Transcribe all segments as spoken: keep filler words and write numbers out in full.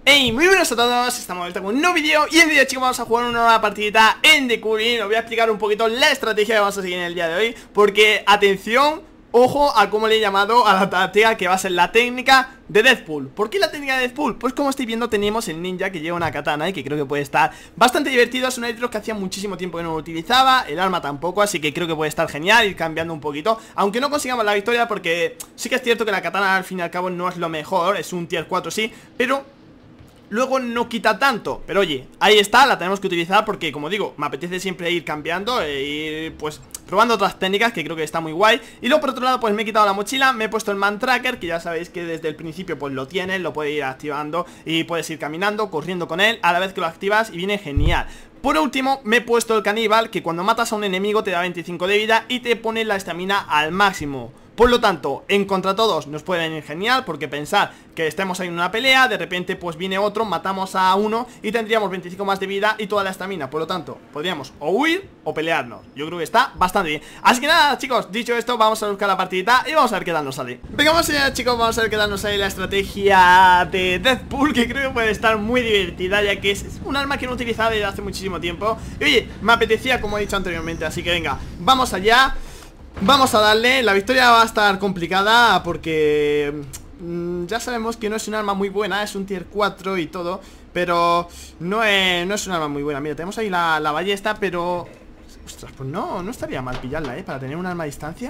Hey, muy buenos a todos, estamos de vuelta con un nuevo vídeo. Y en el vídeo, chicos, vamos a jugar una nueva partidita en The Curry. Os voy a explicar un poquito la estrategia que vamos a seguir en el día de hoy. Porque, atención, ojo a cómo le he llamado a la táctica, que va a ser la técnica de Deathpool. ¿Por qué la técnica de Deathpool? Pues como estáis viendo, tenemos el ninja que lleva una katana y que creo que puede estar bastante divertido. Es un Aerial que hacía muchísimo tiempo que no lo utilizaba, el arma tampoco, así que creo que puede estar genial, ir cambiando un poquito. Aunque no consigamos la victoria, porque sí que es cierto que la katana al fin y al cabo no es lo mejor, es un tier cuatro sí, pero luego no quita tanto. Pero oye, ahí está, la tenemos que utilizar porque, como digo, me apetece siempre ir cambiando e ir, pues, probando otras técnicas que creo que está muy guay. Y luego por otro lado, pues me he quitado la mochila, me he puesto el Man Tracker, que ya sabéis que desde el principio pues lo tienes, lo puedes ir activando y puedes ir caminando, corriendo con él a la vez que lo activas y viene genial. Por último, me he puesto el caníbal, que cuando matas a un enemigo te da veinticinco de vida y te pone la estamina al máximo. Por lo tanto, en contra todos nos puede venir genial, porque pensar que estemos ahí en una pelea, de repente pues viene otro, matamos a uno y tendríamos veinticinco más de vida y toda la estamina. Por lo tanto, podríamos o huir o pelearnos. Yo creo que está bastante bien. Así que nada, chicos, dicho esto, vamos a buscar la partidita y vamos a ver qué tal nos sale. Venga, vamos allá, chicos, vamos a ver qué tal nos sale la estrategia de Deathpool, que creo que puede estar muy divertida, ya que es un arma que no he utilizado desde hace muchísimo tiempo. Y oye, me apetecía, como he dicho anteriormente, así que venga, vamos allá. Vamos a darle, la victoria va a estar complicada porque mmm, ya sabemos que no es un arma muy buena, es un tier cuatro y todo, pero no es, no es un arma muy buena. Mira, tenemos ahí la, la ballesta, pero ostras, pues no, no estaría mal pillarla, ¿eh? Para tener un arma a distancia.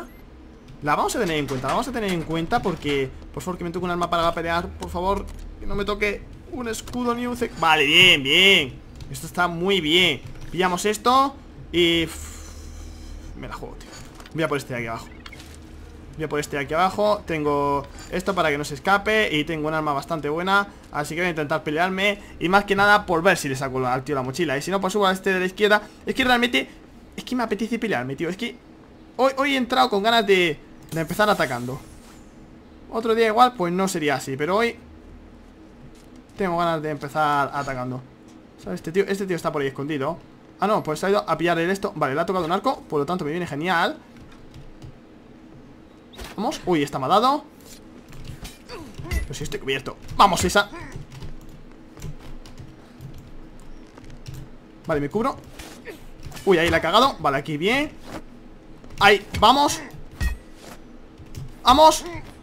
La vamos a tener en cuenta, la vamos a tener en cuenta porque, por favor, que me toque un arma para pelear, por favor, que no me toque un escudo ni un... Vale, bien, bien, esto está muy bien. Pillamos esto y... Uff, me la juego, tío. Voy a por este de aquí abajo. Voy a por este de aquí abajo. Tengo esto para que no se escape y tengo un arma bastante buena, así que voy a intentar pelearme. Y más que nada por ver si le saco al tío la mochila. Y si no, pues subo a este de la izquierda. Es que realmente, es que me apetece pelearme, tío. Es que hoy, hoy he entrado con ganas de, de empezar atacando. Otro día igual, pues no sería así, pero hoy tengo ganas de empezar atacando. ¿Sabes? Este tío, este tío está por ahí escondido. Ah, no, pues ha ido a pillar el esto. Vale, le ha tocado un arco, por lo tanto me viene genial. Vamos, uy, esta me ha dado. Pero si estoy cubierto. Vamos, esa. Vale, me cubro. Uy, ahí la he cagado, vale, aquí bien. Ahí, vamos. Vamos.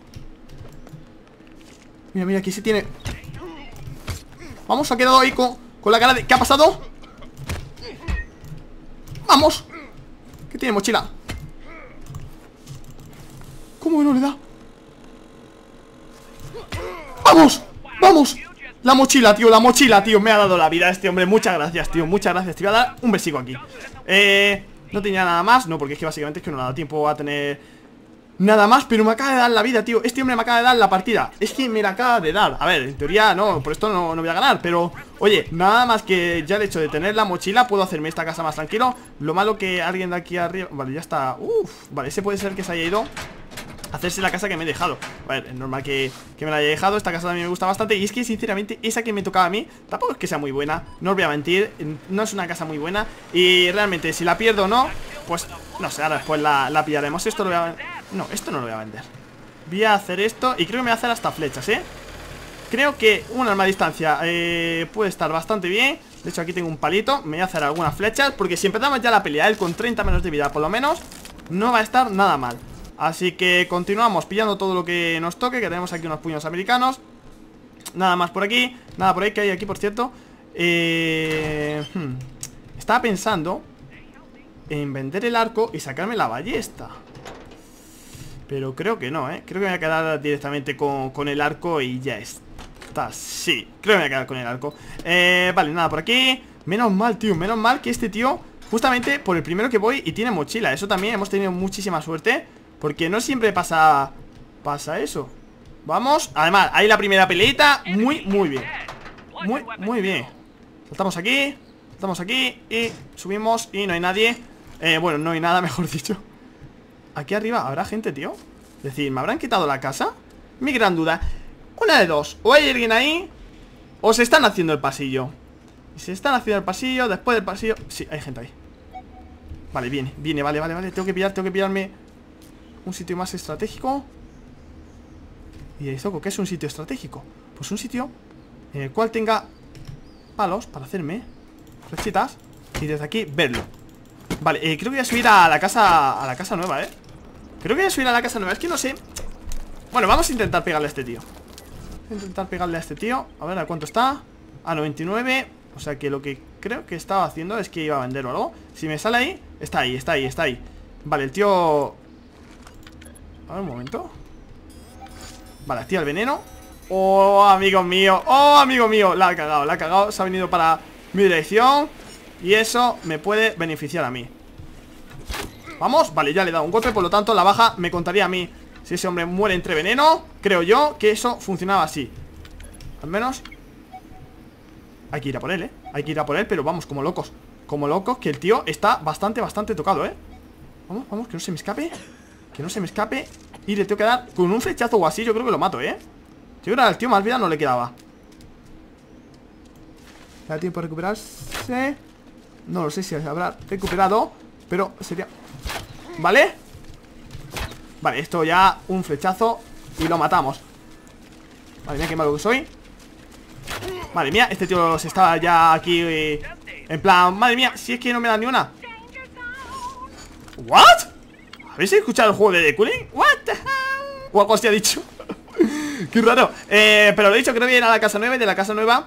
Mira, mira, aquí se tiene. Vamos, ha quedado ahí con, con la cara de... ¿Qué ha pasado? Vamos. ¿Qué tiene mochila? ¿Cómo que no le da? ¡Vamos! ¡Vamos! La mochila, tío, la mochila, tío. Me ha dado la vida este hombre. Muchas gracias, tío, muchas gracias. Te voy a dar un besico aquí. Eh... No tenía nada más. No, porque es que básicamente es que no me ha dado tiempo a tener nada más, pero me acaba de dar la vida, tío. Este hombre me acaba de dar la partida. Es que me la acaba de dar. A ver, en teoría no, por esto no, no voy a ganar, pero oye, nada más que ya el hecho de tener la mochila, puedo hacerme esta casa más tranquilo. Lo malo que alguien de aquí arriba... Vale, ya está. Uf, vale, ese puede ser que se haya ido a hacerse la casa que me he dejado. A ver, es normal que, que me la haya dejado. Esta casa también me gusta bastante. Y es que sinceramente esa que me tocaba a mí tampoco es que sea muy buena, no os voy a mentir. No es una casa muy buena. Y realmente si la pierdo o no, pues no sé, ahora después la, la pillaremos. Esto lo voy a... No, esto no lo voy a vender. Voy a hacer esto y creo que me voy a hacer hasta flechas, ¿eh? Creo que un arma a distancia eh, puede estar bastante bien. De hecho aquí tengo un palito. Me voy a hacer algunas flechas, porque si empezamos ya la pelea, él con treinta menos de vida por lo menos, no va a estar nada mal. Así que continuamos pillando todo lo que nos toque, que tenemos aquí unos puños americanos. Nada más por aquí. Nada por ahí, que hay aquí, por cierto. eh, hmm. Estaba pensando en vender el arco y sacarme la ballesta, pero creo que no, ¿eh? Creo que me voy a quedar directamente con, con el arco y ya está. Sí, creo que me voy a quedar con el arco. eh, Vale, nada por aquí. Menos mal, tío, menos mal que este tío, justamente por el primero que voy y tiene mochila. Eso también hemos tenido muchísima suerte, porque no siempre pasa Pasa eso. Vamos, además, ahí la primera peleita. Muy, muy bien. Muy, muy bien. Saltamos aquí, saltamos aquí y subimos y no hay nadie. eh, Bueno, no hay nada, mejor dicho. Aquí arriba habrá gente, tío. Es decir, ¿me habrán quitado la casa? Mi gran duda. Una de dos, o hay alguien ahí, o se están haciendo el pasillo. Y se están haciendo el pasillo, después del pasillo... Sí, hay gente ahí. Vale, viene, viene, vale, vale, vale. Tengo que pillar, tengo que pillarme un sitio más estratégico. Y ahí, Zoco, ¿qué es un sitio estratégico? Pues un sitio en el cual tenga palos para hacerme flechitas y desde aquí verlo. Vale, eh, creo que voy a subir a la casa, a la casa nueva, eh Creo que voy a subir a la casa nueva, es que no sé. Bueno, vamos a intentar pegarle a este tío. Voy a intentar pegarle a este tío. A ver, ¿a cuánto está? A noventa y nueve. O sea que lo que creo que estaba haciendo es que iba a vender o algo. Si me sale ahí, está ahí, está ahí, está ahí. Vale, el tío... A ver, un momento. Vale, activa el veneno. Oh, amigo mío, oh, amigo mío. La ha cagado, la ha cagado, se ha venido para mi dirección. Y eso me puede beneficiar a mí. Vamos, vale, ya le he dado un golpe. Por lo tanto, la baja me contaría a mí. Si ese hombre muere entre veneno, creo yo que eso funcionaba así. Al menos hay que ir a por él, eh Hay que ir a por él, pero vamos, como locos. Como locos, que el tío está bastante, bastante tocado, eh Vamos, vamos, que no se me escape. Que no se me escape. Y le tengo que dar con un flechazo o así. Yo creo que lo mato, eh Yo creo que al tío más vida no le quedaba. ¿Le da tiempo a recuperarse? No lo sé si habrá recuperado, pero sería... ¿Vale? Vale, esto ya un flechazo y lo matamos. Madre mía, qué malo que soy. Madre mía, este tío se estaba ya aquí eh, en plan, madre mía, si es que no me da ni una. ¿What? ¿Habéis escuchado el juego de The Cooling? What the hell? O algo así ha dicho. Qué raro, eh, pero lo he dicho, creo que viene a la casa nueva. Y de la casa nueva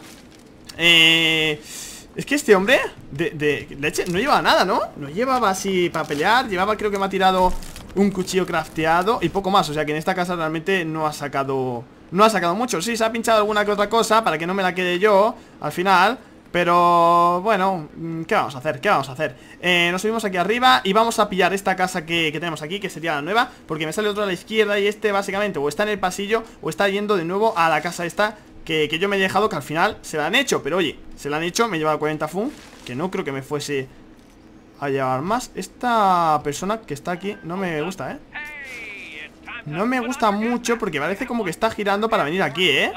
eh, es que este hombre de, de leche no llevaba nada, ¿no? No llevaba así para pelear. Llevaba, creo que me ha tirado un cuchillo crafteado y poco más. O sea que en esta casa realmente no ha sacado No ha sacado mucho, sí, se ha pinchado alguna que otra cosa para que no me la quede yo al final. Pero bueno, ¿qué vamos a hacer? ¿Qué vamos a hacer? Eh, nos subimos aquí arriba y vamos a pillar esta casa que, que tenemos aquí, que sería la nueva, porque me sale otro a la izquierda y este básicamente o está en el pasillo o está yendo de nuevo a la casa esta que, que yo me he dejado, que al final se la han hecho. Pero oye, se la han hecho, me lleva cuarenta fun, que no creo que me fuese a llevar más. Esta persona que está aquí no me gusta, ¿eh? No me gusta mucho porque parece como que está girando para venir aquí, ¿eh?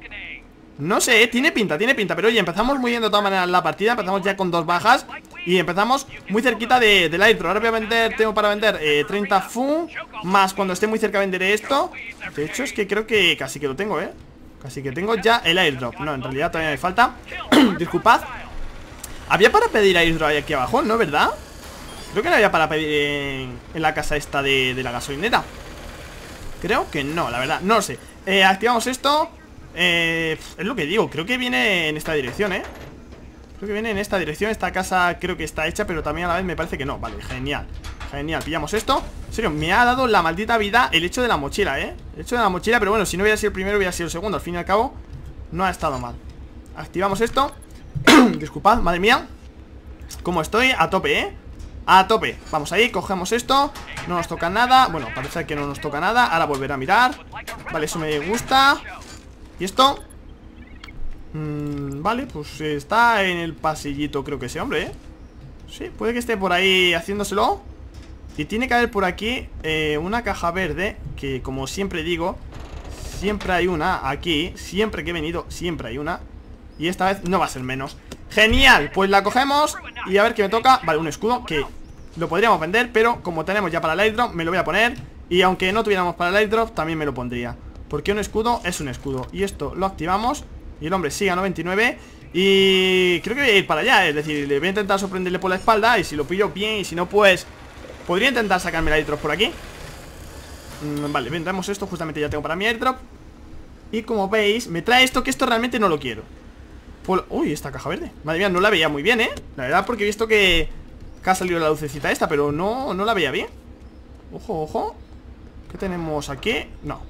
No sé, tiene pinta, tiene pinta. Pero oye, empezamos muy bien de todas maneras la partida. Empezamos ya con dos bajas y empezamos muy cerquita de, del airdrop. Ahora voy a vender, tengo para vender eh, treinta fun. Más cuando esté muy cerca venderé esto. De hecho es que creo que casi que lo tengo, ¿eh? Casi que tengo ya el airdrop. No, en realidad todavía me falta. Disculpad. Había para pedir airdrop ahí aquí abajo, ¿no? ¿Verdad? Creo que no había para pedir en, en la casa esta de, de la gasolinera. Creo que no, la verdad, no lo sé. eh, Activamos esto. eh, Es lo que digo, creo que viene en esta dirección, eh Creo que viene en esta dirección. Esta casa creo que está hecha, pero también a la vez me parece que no. Vale, genial, genial, pillamos esto. En serio, me ha dado la maldita vida el hecho de la mochila, eh El hecho de la mochila, pero bueno, si no hubiera sido el primero hubiera sido el segundo. Al fin y al cabo, no ha estado mal. Activamos esto. Disculpad, madre mía, como estoy a tope, eh a tope, vamos ahí, cogemos esto. No nos toca nada, bueno, parece que no nos toca nada. Ahora volver a mirar. Vale, eso me gusta. ¿Y esto? Mm, vale, pues está en el pasillito, creo que ese hombre, ¿eh? Sí, puede que esté por ahí haciéndoselo. Y tiene que haber por aquí eh, una caja verde, que como siempre digo, siempre hay una aquí. Siempre que he venido, siempre hay una. Y esta vez no va a ser menos. Genial, pues la cogemos. Y a ver qué me toca. Vale, un escudo que lo podríamos vender, pero como tenemos ya para el airdrop, me lo voy a poner. Y aunque no tuviéramos para el airdrop, también me lo pondría, porque un escudo es un escudo. Y esto lo activamos y el hombre sigue a noventa y nueve. Y creo que voy a ir para allá, es decir, le voy a intentar sorprenderle por la espalda. Y si lo pillo bien, y si no pues podría intentar sacarme el airdrop por aquí. mm, Vale, vendremos esto, justamente ya tengo para mi airdrop. Y como veis, me trae esto, que esto realmente no lo quiero. Pues, uy, esta caja verde, madre mía, no la veía muy bien, eh la verdad, porque he visto que, que ha salido la lucecita esta, pero no, no la veía bien. Ojo, ojo. ¿Qué tenemos aquí? No.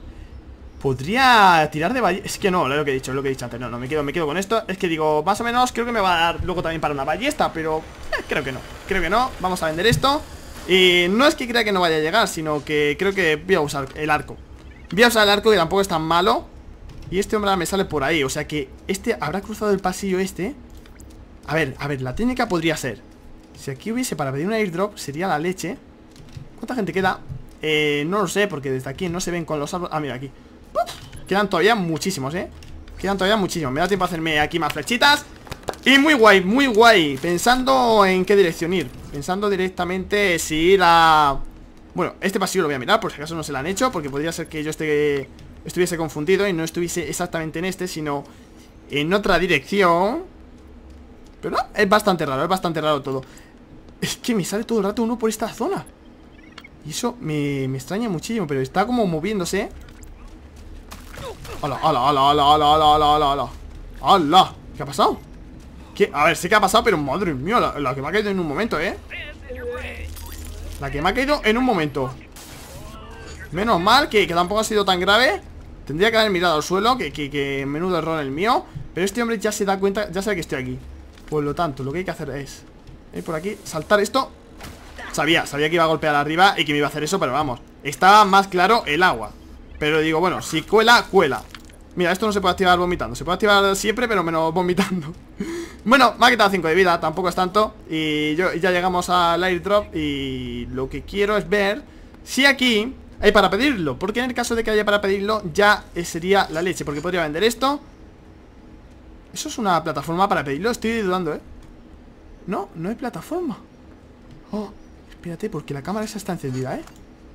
Podría tirar de ballesta. Es que no, lo que he dicho, lo que he dicho antes. No, no, me quedo, me quedo con esto. Es que digo, más o menos, creo que me va a dar luego también para una ballesta, pero eh, creo que no, creo que no, vamos a vender esto. Y no es que crea que no vaya a llegar, sino que creo que voy a usar el arco. Voy a usar el arco, que tampoco es tan malo. Y este hombre me sale por ahí, o sea que este habrá cruzado el pasillo este. A ver, a ver, la técnica podría ser, si aquí hubiese para pedir un airdrop, sería la leche. ¿Cuánta gente queda? Eh, no lo sé, porque desde aquí no se ven con los árboles. Ah, mira, aquí. Uf, quedan todavía muchísimos, eh Quedan todavía muchísimos, me da tiempo a hacerme aquí más flechitas. Y muy guay, muy guay. Pensando en qué dirección ir. Pensando directamente si ir a... Bueno, este pasillo lo voy a mirar, por si acaso no se lo han hecho, porque podría ser que yo esté... estuviese confundido y no estuviese exactamente en este, sino en otra dirección. Pero no, es bastante raro, es bastante raro todo. Es que me sale todo el rato uno por esta zona. Y eso me, me extraña muchísimo. Pero está como moviéndose. ¡Hala, hala, hala, hala, hala, hala, hala, hala, hala! ¡Hala! ¿Qué ha pasado? ¿Qué? A ver, sé que ha pasado, pero madre mía, la, la que me ha caído en un momento, ¿eh? La que me ha caído en un momento. Menos mal que, que tampoco ha sido tan grave. Tendría que haber mirado al suelo, que, que, que menudo error el mío. Pero este hombre ya se da cuenta, ya sabe que estoy aquí. Por lo tanto, lo que hay que hacer es ir por aquí, saltar esto. Sabía, sabía que iba a golpear arriba y que me iba a hacer eso, pero vamos, estaba más claro el agua. Pero digo, bueno, si cuela, cuela. Mira, esto no se puede activar vomitando. Se puede activar siempre, pero menos vomitando. Bueno, me ha quitado cinco de vida, tampoco es tanto. Y yo, ya llegamos al airdrop. Y lo que quiero es ver si aquí hay para pedirlo. Porque en el caso de que haya para pedirlo, ya sería la leche. Porque podría vender esto. ¿Eso es una plataforma para pedirlo? Estoy dudando, ¿eh? No, no hay plataforma. Oh, espérate, porque la cámara esa está encendida, ¿eh?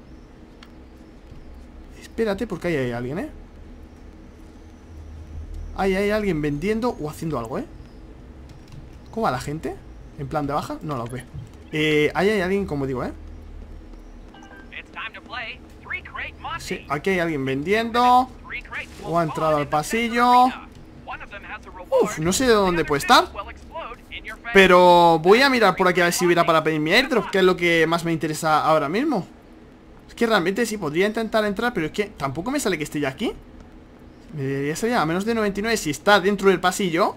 Espérate, porque ahí hay alguien, ¿eh? Ahí hay alguien vendiendo o haciendo algo, ¿eh? ¿Cómo va la gente? ¿En plan de baja? No lo ve. Eh, ahí hay alguien, como digo, ¿eh? Sí, aquí hay alguien vendiendo. O ha entrado al pasillo. Uf, no sé de dónde puede estar. Pero voy a mirar por aquí a ver si hubiera para pedir mi airdrop, que es lo que más me interesa ahora mismo. Es que realmente sí, podría intentar entrar, pero es que tampoco me sale que esté ya aquí. Me debería salir a menos de noventa y nueve si está dentro del pasillo.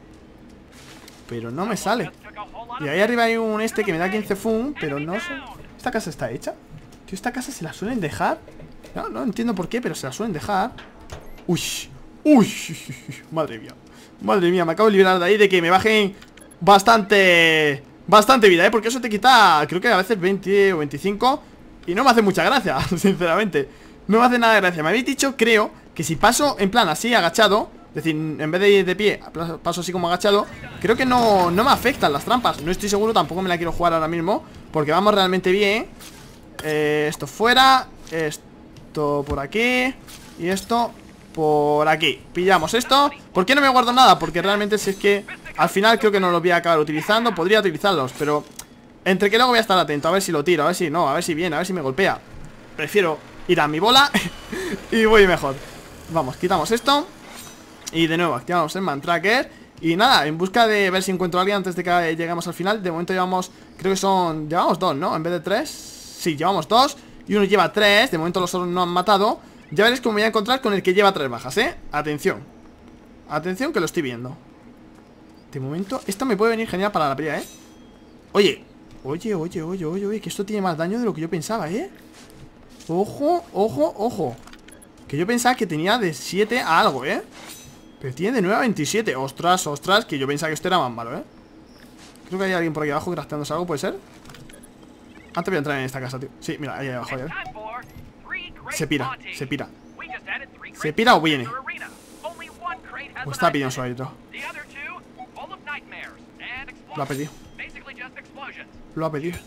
Pero no me sale. Y ahí arriba hay un este que me da quince fun, pero no sé. ¿Esta casa está hecha? Tío, esta casa se la suelen dejar. No, no entiendo por qué, pero se la suelen dejar. Uy, uy, madre mía. Madre mía, me acabo de liberar de ahí de que me bajen bastante, bastante vida, ¿eh? Porque eso te quita, creo que a veces veinte o veinticinco. Y no me hace mucha gracia, sinceramente. No me hace nada de gracia. Me habéis dicho, creo, que si paso en plan así, agachado, es decir, en vez de ir de pie, paso así como agachado, creo que no, no me afectan las trampas. No estoy seguro, tampoco me la quiero jugar ahora mismo, porque vamos realmente bien. eh, Esto fuera, esto por aquí, y esto por aquí. Pillamos esto. ¿Por qué no me guardo nada? Porque realmente si es que al final creo que no los voy a acabar utilizando. Podría utilizarlos, pero entre que luego voy a estar atento, a ver si lo tiro, a ver si no, a ver si viene, a ver si me golpea. Prefiero ir a mi bola y voy mejor. Vamos, quitamos esto. Y de nuevo activamos el man tracker. Y nada, en busca de ver si encuentro a alguien antes de que lleguemos al final. De momento llevamos, creo que son, llevamos dos, ¿no? En vez de tres. Sí, llevamos dos. Y uno lleva tres, de momento los otros no han matado. Ya veréis cómo me voy a encontrar con el que lleva tres bajas, ¿eh? Atención. Atención que lo estoy viendo. De momento, esto me puede venir genial para la pelea, ¿eh? Oye, oye, oye, oye, oye, oye, que esto tiene más daño de lo que yo pensaba, ¿eh? Ojo, ojo, ojo. Que yo pensaba que tenía de siete a algo, ¿eh? Pero tiene de nueve a veintisiete. Ostras, ostras, que yo pensaba que esto era más malo, ¿eh? Creo que hay alguien por aquí abajo crafteándose algo, ¿puede ser? Antes voy a entrar en esta casa, tío. Sí, mira, ahí abajo, ¿eh? Se pira, se pira. ¿Se pira o viene? O está pidiendo su aire. Lo ha pedido. Lo ha pedido.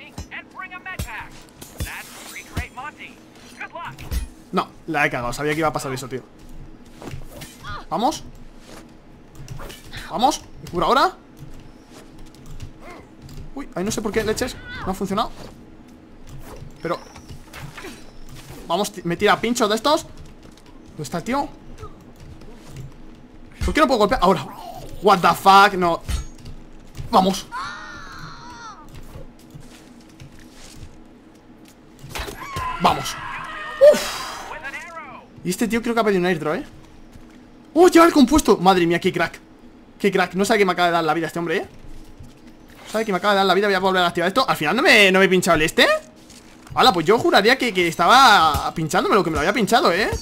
No, la he cagado, sabía que iba a pasar eso, tío. Vamos. Vamos, ¿me cura ahora? Uy, ahí no sé por qué leches no ha funcionado. Pero vamos, me tira pinchos de estos. ¿Dónde está el tío? ¿Por qué no puedo golpear? Ahora. What the fuck, no. Vamos. Vamos. Uf. Y este tío creo que ha pedido un airdrop, ¿eh? ¡Oh, lleva el compuesto! Madre mía, qué crack. Qué crack, no sabe que me acaba de dar la vida este hombre, ¿eh? No sabe que me acaba de dar la vida, voy a volver a activar esto. Al final no me, no me he pinchado el este. Hala, pues yo juraría que, que estaba pinchándome lo que me lo había pinchado, ¿eh?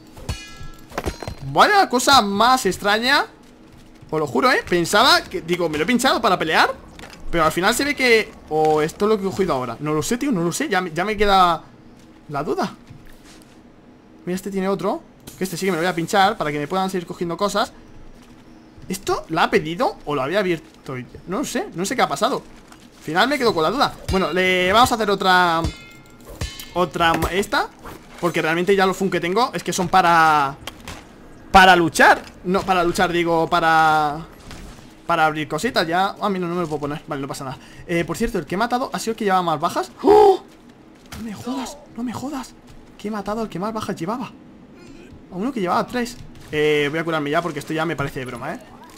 Vaya cosa más extraña. Os lo juro, ¿eh? Pensaba que, digo, me lo he pinchado para pelear, pero al final se ve que... O oh, esto es lo que he cogido ahora. No lo sé, tío, no lo sé, ya, ya me queda la duda. Mira, este tiene otro. Que este sí que me lo voy a pinchar para que me puedan seguir cogiendo cosas. ¿Esto la ha pedido o lo había abierto? No lo sé, no sé qué ha pasado. Al final me quedo con la duda. Bueno, le vamos a hacer otra... Otra esta, porque realmente ya los fun que tengo es que son para... para luchar. No, para luchar, digo, para... Para abrir cositas, ya... Ah, mira, no me lo puedo poner, vale, no pasa nada. eh, Por cierto, el que he matado ha sido el que llevaba más bajas. ¡Oh! No me jodas, no me jodas. Que he matado al que más bajas llevaba. A uno que llevaba tres. eh, Voy a curarme ya porque esto ya me parece de broma, eh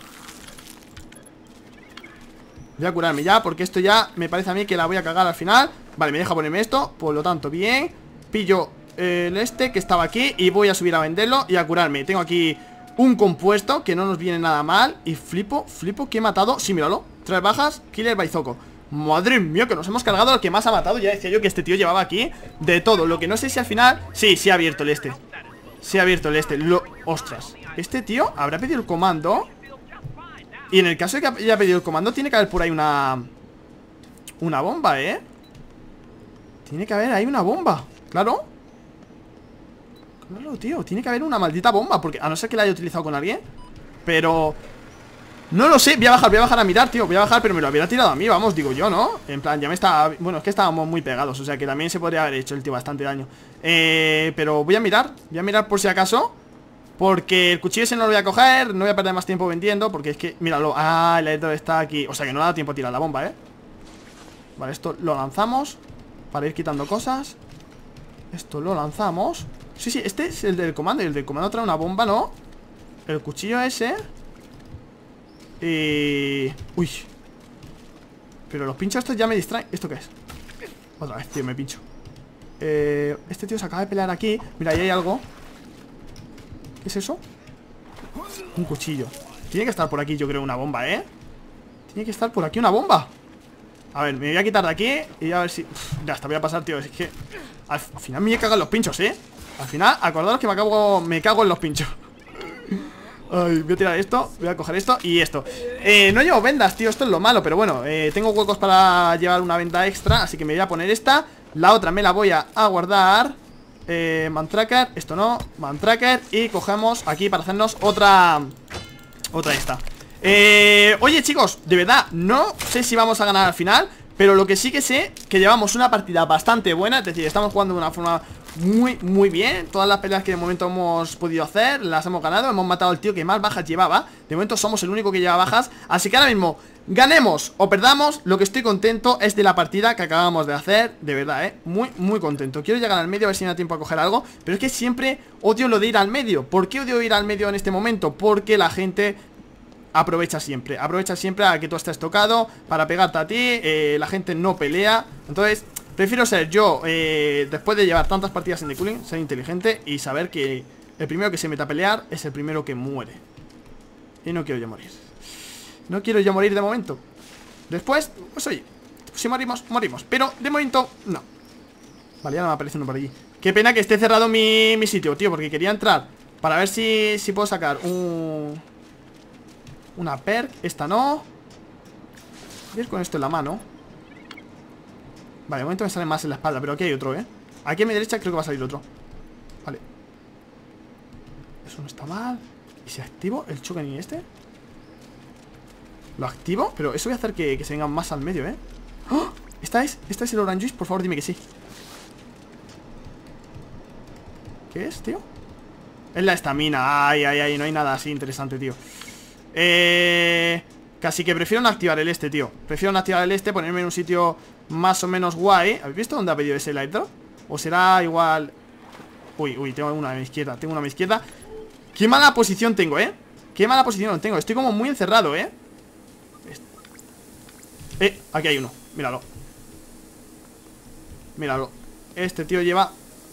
Voy a curarme ya porque esto ya me parece a mí que la voy a cagar al final. Vale, me deja ponerme esto, por lo tanto, bien. Pillo el este que estaba aquí y voy a subir a venderlo y a curarme. Tengo aquí un compuesto que no nos viene nada mal. Y flipo, flipo que he matado. Sí, míralo, tres bajas, Killer Baizoco. Madre mía, que nos hemos cargado al que más ha matado. Ya decía yo que este tío llevaba aquí de todo. Lo que no sé si al final... Sí, sí ha abierto el este. Sí ha abierto el este, lo... Ostras, este tío habrá pedido el comando. Y en el caso de que haya pedido el comando, tiene que haber por ahí una... Una bomba, ¿eh? Tiene que haber ahí una bomba. Claro. Claro, tío, tiene que haber una maldita bomba. Porque a no ser que la haya utilizado con alguien. Pero... No lo sé, voy a bajar, voy a bajar a mirar, tío. Voy a bajar, pero me lo hubiera tirado a mí, vamos, digo yo, ¿no? En plan, ya me está... Bueno, es que estábamos muy pegados, o sea que también se podría haber hecho el tío bastante daño. Eh... Pero voy a mirar, voy a mirar por si acaso. Porque el cuchillo ese no lo voy a coger. No voy a perder más tiempo vendiendo. Porque es que, míralo, ah, el airdrop está aquí. O sea que no da tiempo a tirar la bomba, ¿eh? Vale, esto lo lanzamos para ir quitando cosas. Esto lo lanzamos. Sí, sí, este es el del comando. Y el del comando trae una bomba, ¿no? El cuchillo ese. Y... Uy. Pero los pinchos estos ya me distraen. ¿Esto qué es? Otra vez, tío, me pincho. eh, Este tío se acaba de pelear aquí. Mira, ahí hay algo. ¿Qué es eso? Un cuchillo. Tiene que estar por aquí, yo creo, una bomba, ¿eh? Tiene que estar por aquí una bomba. A ver, me voy a quitar de aquí y a ver si... Uf, ya está, voy a pasar, tío. Es que al final me cago en los pinchos, ¿eh? Al final, acordaros que me cago, me cago en los pinchos. Ay, voy a tirar esto, voy a coger esto y esto. eh, No llevo vendas, tío, esto es lo malo. Pero bueno, eh, tengo huecos para llevar una venda extra. Así que me voy a poner esta. La otra me la voy a, a guardar. eh, Mantracker, esto no, Mantracker. Y cogemos aquí para hacernos otra... Otra esta. eh, Oye, chicos, de verdad, no sé si vamos a ganar al final. Pero lo que sí que sé, que llevamos una partida bastante buena. Es decir, estamos jugando de una forma muy, muy bien. Todas las peleas que de momento hemos podido hacer las hemos ganado, hemos matado al tío que más bajas llevaba. De momento somos el único que lleva bajas. Así que ahora mismo, ganemos o perdamos, lo que estoy contento es de la partida que acabamos de hacer. De verdad, eh, muy, muy contento. Quiero llegar al medio a ver si me da tiempo a coger algo. Pero es que siempre odio lo de ir al medio. ¿Por qué odio ir al medio en este momento? Porque la gente... Aprovecha siempre, aprovecha siempre a que tú estés tocado para pegarte a ti, eh, la gente no pelea. Entonces, prefiero ser yo, eh, después de llevar tantas partidas en The Culling, ser inteligente y saber que el primero que se mete a pelear es el primero que muere. Y no quiero yo morir. No quiero yo morir de momento. Después, pues oye, si morimos, morimos. Pero de momento, no. Vale, ya no me aparece uno por allí. Qué pena que esté cerrado mi, mi sitio, tío, porque quería entrar para ver si, si puedo sacar un... Una perk, esta no. Voy a ir con esto en la mano. Vale, de momento me sale más en la espalda, pero aquí hay otro, ¿eh? Aquí a mi derecha creo que va a salir otro. Vale. Eso no está mal. ¿Y si activo el choque ni este? ¿Lo activo? Pero eso voy a hacer que, que se vengan más al medio, ¿eh? ¡Oh! ¿Esta es? ¿Esta es el Orange Juice? Por favor, dime que sí. ¿Qué es, tío? Es la estamina. Ay, ay, ay, no hay nada así interesante, tío. Eh... Casi que prefiero no activar el este, tío. Prefiero no activar el este, ponerme en un sitio más o menos guay. ¿Habéis visto dónde ha pedido ese light drop? ¿O será igual...? Uy, uy, tengo una a mi izquierda. Tengo una a mi izquierda. Qué mala posición tengo, ¿eh? Qué mala posición tengo. Estoy como muy encerrado, ¿eh? Eh, aquí hay uno. Míralo. Míralo. Este tío lleva...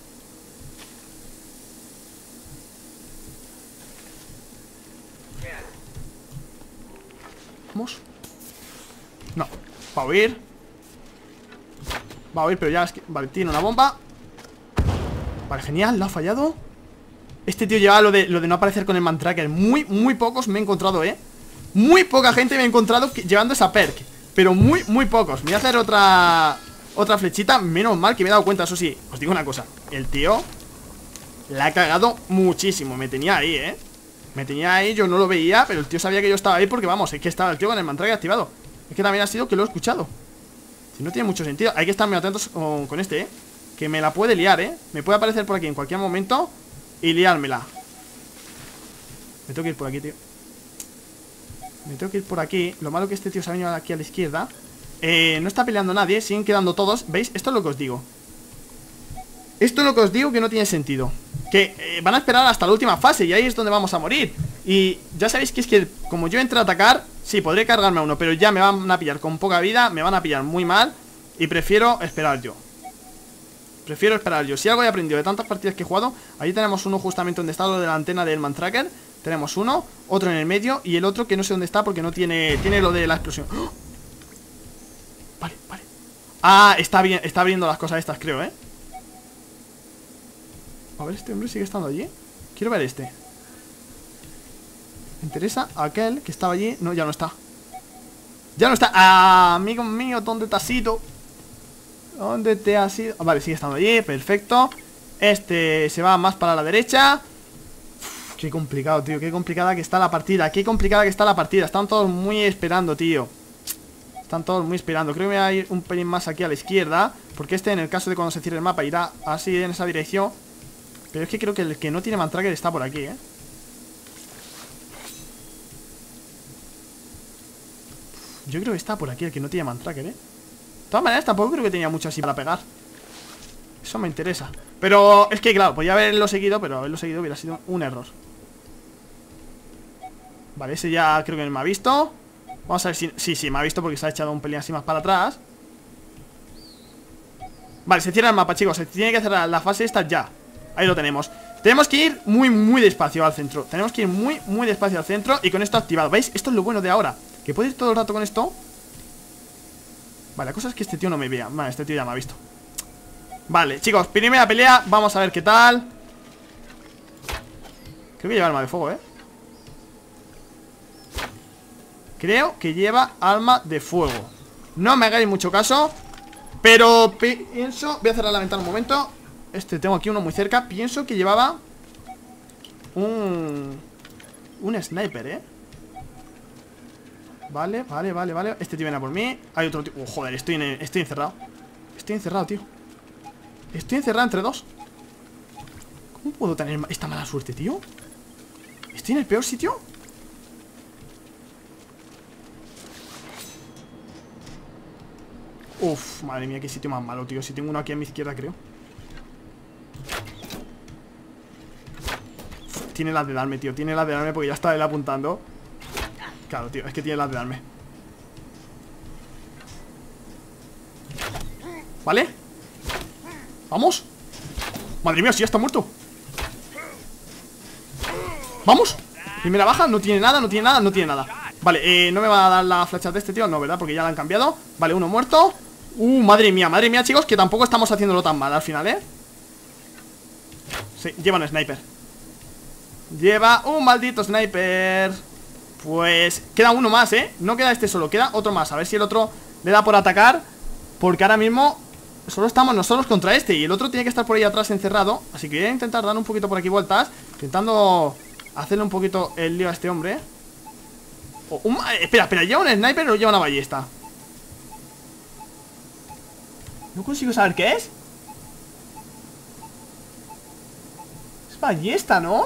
Vamos. No, va a huir. Va a huir, pero ya es que... Vale, tiene una bomba. Vale, genial, lo ha fallado. Este tío lleva lo de, lo de no aparecer con el Mantracker. Muy, muy pocos me he encontrado, eh Muy poca gente me he encontrado que, llevando esa perk. Pero muy, muy pocos. Me voy a hacer otra... Otra flechita. Menos mal que me he dado cuenta, eso sí. Os digo una cosa, el tío la ha cagado muchísimo. Me tenía ahí, eh Me tenía ahí, yo no lo veía, pero el tío sabía que yo estaba ahí porque, vamos, es que estaba el tío con el Mantracker activado. Es que también ha sido que lo he escuchado. Si no tiene mucho sentido, hay que estar muy atentos con, con este, eh que me la puede liar, eh Me puede aparecer por aquí en cualquier momento y liármela. Me tengo que ir por aquí, tío. Me tengo que ir por aquí. Lo malo que este tío se ha venido aquí a la izquierda. eh, No está peleando nadie, siguen quedando todos. ¿Veis? Esto es lo que os digo. Esto es lo que os digo que no tiene sentido. Que eh, van a esperar hasta la última fase y ahí es donde vamos a morir. Y ya sabéis que es que como yo entré a atacar, sí, podré cargarme a uno, pero ya me van a pillar con poca vida. Me van a pillar muy mal. Y prefiero esperar yo. Prefiero esperar yo. Si algo he aprendido de tantas partidas que he jugado, ahí tenemos uno justamente donde está lo de la antena del Man Tracker. Tenemos uno, otro en el medio y el otro que no sé dónde está porque no tiene tiene lo de la explosión. ¡Oh! Vale, vale. Ah, está bien, está abriendo las cosas estas, creo, ¿eh? A ver, este hombre sigue estando allí. Quiero ver este. Me interesa aquel que estaba allí. No, ya no está. Ya no está. Ah, amigo mío, ¿dónde te has ido? ¿Dónde te has ido? Vale, sigue estando allí, perfecto. Este se va más para la derecha. Uf, qué complicado, tío, qué complicada que está la partida. Qué complicada que está la partida. Están todos muy esperando, tío. Están todos muy esperando. Creo que me voy a ir un pelín más aquí a la izquierda, porque este, en el caso de cuando se cierre el mapa, irá así en esa dirección. Pero es que creo que el que no tiene Man Tracker está por aquí, ¿eh? Yo creo que está por aquí el que no tiene Man Tracker, ¿eh? De todas maneras, tampoco creo que tenía mucho así para pegar. Eso me interesa. Pero es que, claro, podía haberlo seguido, pero haberlo seguido hubiera sido un error. Vale, ese ya creo que me ha visto. Vamos a ver si... Sí, sí, me ha visto porque se ha echado un pelín así más para atrás. Vale, se cierra el mapa, chicos. Se tiene que cerrar la fase esta ya. Ahí lo tenemos. Tenemos que ir muy, muy despacio al centro. Tenemos que ir muy, muy despacio al centro. Y con esto activado, ¿veis? Esto es lo bueno de ahora, que puedo ir todo el rato con esto. Vale, la cosa es que este tío no me vea. Vale, este tío ya me ha visto. Vale, chicos, primera pelea. Vamos a ver qué tal. Creo que lleva arma de fuego, ¿eh? Creo que lleva arma de fuego. No me hagáis mucho caso, pero pienso... Voy a cerrar la ventana un momento. Este, tengo aquí uno muy cerca. Pienso que llevaba Un... Un sniper, ¿eh? Vale, vale, vale, vale. Este tío viene a por mí. Hay otro tío. Oh, joder, estoy, en, estoy encerrado. Estoy encerrado, tío. Estoy encerrado entre dos. ¿Cómo puedo tener esta mala suerte, tío? ¿Estoy en el peor sitio? Uf, madre mía, qué sitio más malo, tío. Si tengo uno aquí a mi izquierda, creo. Uf, tiene las de darme, tío. Tiene las de darme porque ya está él apuntando. Claro, tío, es que tiene las de darme. ¿Vale? ¿Vamos? Madre mía, si ya está muerto. ¿Vamos? Primera baja, no tiene nada, no tiene nada, no tiene nada. Vale, eh, no me va a dar la flecha de este tío, no, ¿verdad? Porque ya la han cambiado. Vale, uno muerto. Uh, madre mía, madre mía, chicos, que tampoco estamos haciéndolo tan mal al final, ¿eh? Sí, lleva un sniper. Lleva un maldito sniper. Pues queda uno más, ¿eh? No queda este solo, queda otro más. A ver si el otro le da por atacar, porque ahora mismo solo estamos nosotros contra este y el otro tiene que estar por ahí atrás encerrado. Así que voy a intentar dar un poquito por aquí vueltas, intentando hacerle un poquito el lío a este hombre. Oh, un, espera, espera, ¿lleva un sniper o lleva una ballesta? No consigo saber qué es. Es ballesta, ¿no?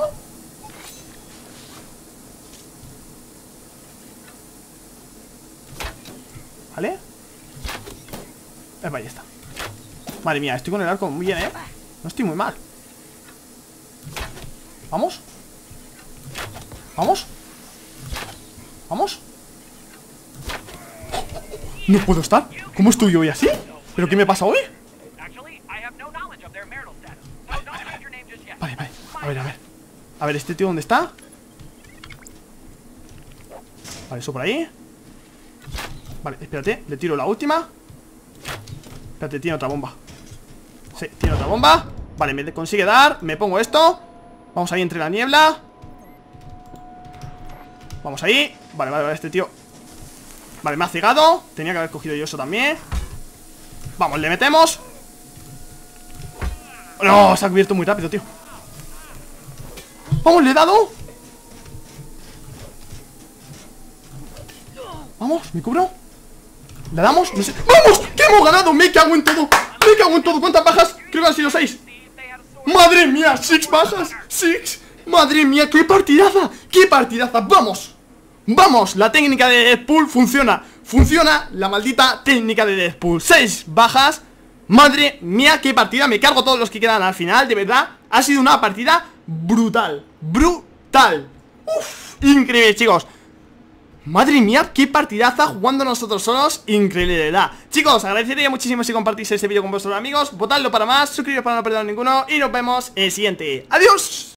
¿Vale? Es ballesta. Madre mía, estoy con el arco muy bien, ¿eh? No estoy muy mal. ¿Vamos? ¿Vamos? ¿Vamos? No puedo estar. ¿Cómo estoy hoy así? ¿Pero qué me pasa hoy? Vale, vale, vale. A ver, a ver. A ver, ¿este tío dónde está? Vale, eso por ahí. Vale, espérate, le tiro la última. Espérate, tiene otra bomba. Sí, tiene otra bomba. Vale, me consigue dar, me pongo esto. Vamos ahí entre la niebla. Vamos ahí. Vale, vale, vale, este tío. Vale, me ha cegado. Tenía que haber cogido yo eso también. Vamos, le metemos. No, se ha cubierto muy rápido, tío. Vamos, le he dado. Vamos, me cubro. ¿Le damos? No sé. ¡Vamos! ¡Que hemos ganado! ¡Me cago en todo! ¡Me cago en todo! ¿Cuántas bajas? Creo que han sido seis. ¡Madre mía! ¡Six bajas! ¡Six! Madre mía, qué partidaza, qué partidaza. Vamos, vamos, la técnica de Deadpool funciona. Funciona la maldita técnica de Deadpool. Seis bajas. Madre mía, qué partida. Me cargo todos los que quedan al final, de verdad. Ha sido una partida brutal. Brutal. Uf, increíble, chicos. Madre mía, qué partidaza jugando nosotros solos. Increíble, de verdad. Chicos, agradecería muchísimo si compartís este vídeo con vuestros amigos. Votadlo para más, suscribiros para no perder ninguno. Y nos vemos en el siguiente. ¡Adiós!